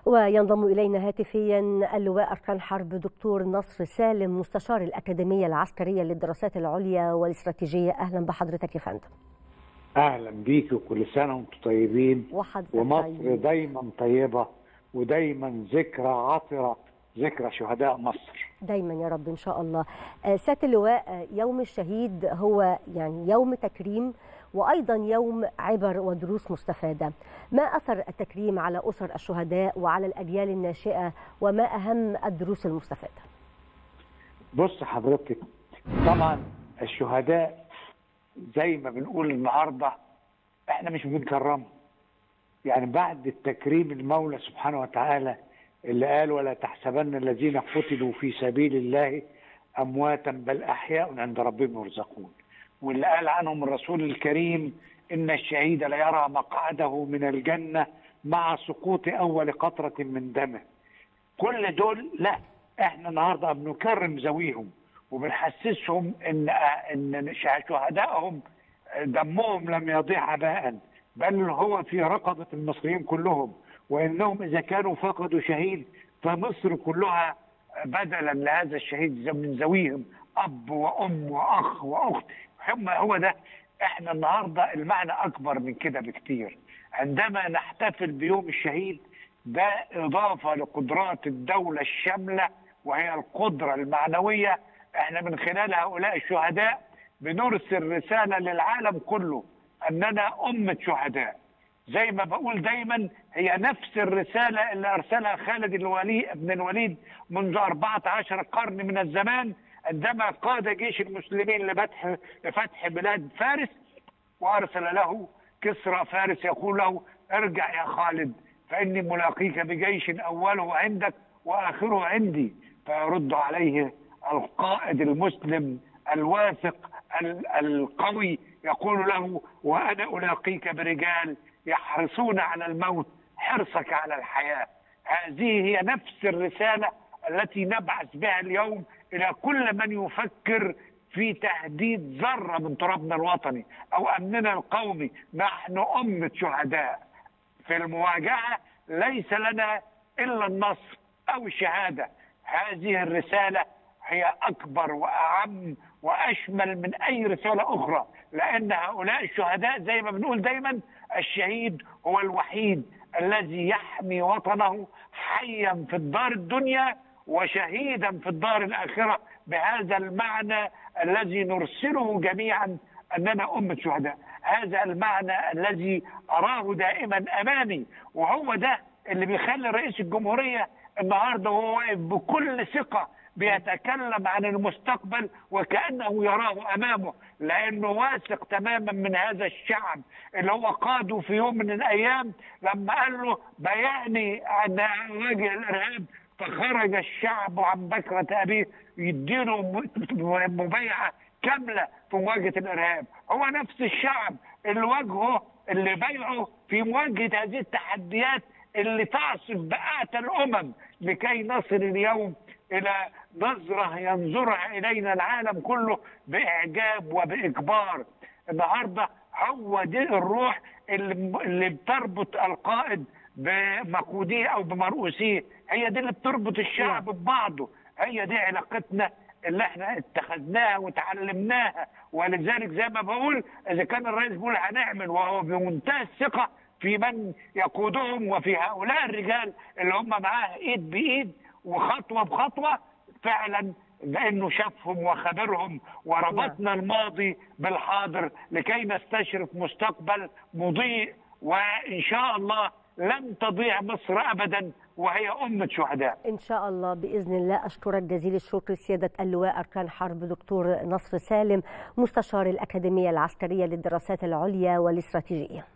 وينضم إلينا هاتفيا اللواء أركان حرب دكتور نصر سالم مستشار الأكاديمية العسكرية للدراسات العليا والاستراتيجية. أهلا بحضرتك يا فندم. أهلا بيك وكل سنة وانتم طيبين، ومصر دايما طيبة ودايما ذكرى عطرة، ذكرى شهداء مصر دايما يا رب إن شاء الله. سيادة اللواء، يوم الشهيد هو يعني يوم تكريم وأيضا يوم عبر ودروس مستفادة. ما أثر التكريم على أسر الشهداء وعلى الأجيال الناشئة، وما أهم الدروس المستفادة؟ بص حضرتك، طبعا الشهداء زي ما بنقول النهارده احنا مش بنكرمهم، يعني بعد التكريم المولى سبحانه وتعالى اللي قال ولا تحسبن الذين قتلوا في سبيل الله امواتا بل احياء عند ربهم يرزقون، واللي قال عنهم الرسول الكريم ان الشهيد ليرى مقعده من الجنه مع سقوط اول قطره من دمه. كل دول لا، احنا النهارده بنكرم ذويهم وبنحسسهم ان شهدائهم دمهم لم يضيع هباء، بل هو في رقبه المصريين كلهم، وانهم اذا كانوا فقدوا شهيد فمصر كلها بدلا لهذا الشهيد من ذويهم اب وام واخ واخت. هو ده احنا النهارده المعنى اكبر من كده بكتير. عندما نحتفل بيوم الشهيد ده اضافه لقدرات الدوله الشامله، وهي القدره المعنويه. احنا من خلال هؤلاء الشهداء بنرسل رساله للعالم كله اننا امه شهداء. زي ما بقول دايما، هي نفس الرساله اللي ارسلها خالد بن الوليد منذ 14 قرن من الزمان، عندما قاد جيش المسلمين لفتح بلاد فارس، وارسل له كسرى فارس يقول له ارجع يا خالد فاني ملاقيك بجيش اوله عندك واخره عندي، فيرد عليه القائد المسلم الواثق القوي يقول له وانا الاقيك برجال يحرصون على الموت حرصك على الحياه. هذه هي نفس الرساله التي نبعث بها اليوم الى كل من يفكر في تهديد ذره من ترابنا الوطني او امننا القومي. نحن امه شهداء، في المواجهه ليس لنا الا النصر او الشهاده. هذه الرساله هي اكبر واعم واشمل من اي رساله اخرى، لان هؤلاء الشهداء زي ما بنقول دايما، الشهيد هو الوحيد الذي يحمي وطنه حيا في الدار الدنيا وشهيدا في الدار الاخره، بهذا المعنى الذي نرسله جميعا اننا امه شهداء. هذا المعنى الذي اراه دائما امامي، وهو ده اللي بيخلي رئيس الجمهوريه النهارده وهو واقف بكل ثقه بيتكلم عن المستقبل وكأنه يراه أمامه، لأنه واثق تماما من هذا الشعب اللي هو قاده في يوم من الأيام لما قال له بيعني أن أواجه الإرهاب، فخرج الشعب عن بكرة أبيه يديله مبايعة كاملة في مواجهة الإرهاب. هو نفس الشعب اللي بايعه في مواجهة هذه التحديات اللي تعصف بقعة الأمم لكي نصل اليوم إلى نظرة ينظرها إلينا العالم كله بإعجاب وبإكبار. النهاردة هو دي الروح اللي بتربط القائد بمقوديه أو بمرؤوسيه، هي دي اللي بتربط الشعب ببعضه، هي دي علاقتنا اللي احنا اتخذناها وتعلمناها. ولذلك زي ما بقول، إذا كان الرئيس بيقول هنعمل وهو بمنتهى الثقة في من يقودهم وفي هؤلاء الرجال اللي هم معاه ايد بايد وخطوه بخطوه، فعلا لانه شافهم وخبرهم، وربطنا الماضي بالحاضر لكي نستشرف مستقبل مضيء، وان شاء الله لن تضيع مصر ابدا وهي امه شهداء. ان شاء الله باذن الله. اشكرك جزيل الشكر سياده اللواء اركان حرب دكتور نصر سالم مستشار الاكاديميه العسكريه للدراسات العليا والاستراتيجيه.